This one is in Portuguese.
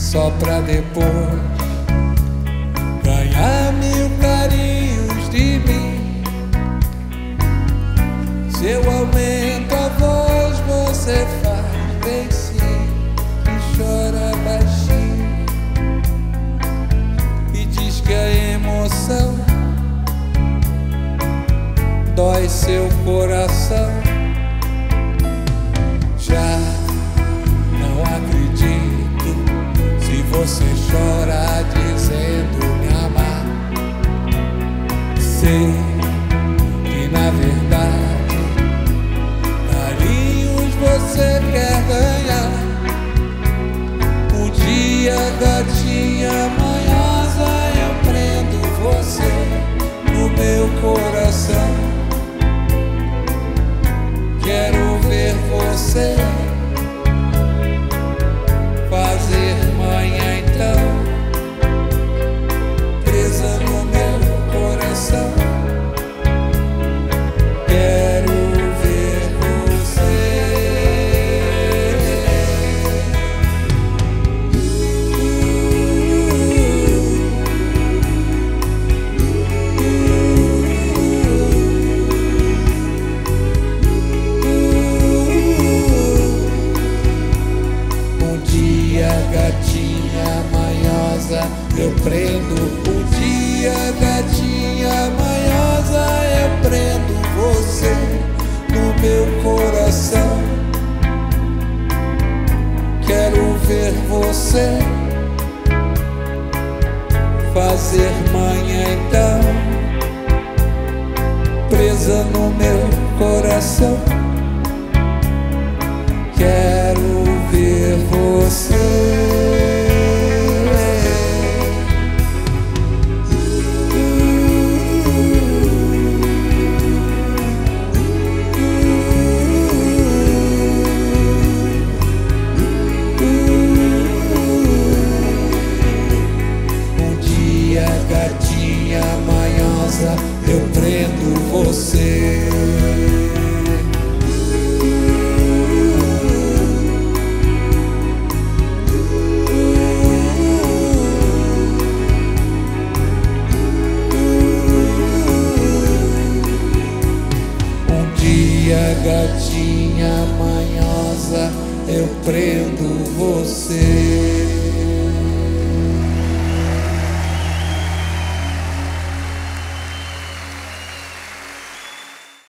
só pra depois ganhar 1000 carinhos de mim. Se eu aumento a voz, você faz bem sim, e chora baixinho e diz que a emoção dói seu coração. Já não acredito se você chora dizendo me amar. Sei que na verdade carinhos você quer ganhar. Um dia, gatinha manhosa, eu prendo você no meu coração. Quero ver você fazer manhã então, presa no meu coração. Quero ver você. Gatinha manhosa, eu prendo. Um dia, gatinha manhosa, eu prendo você no meu coração. Quero ver você fazer manhã então, presa no meu coração. Quero ver você. Um dia, gatinha manhosa, eu prendo você. Gatinha manhosa, eu prendo você.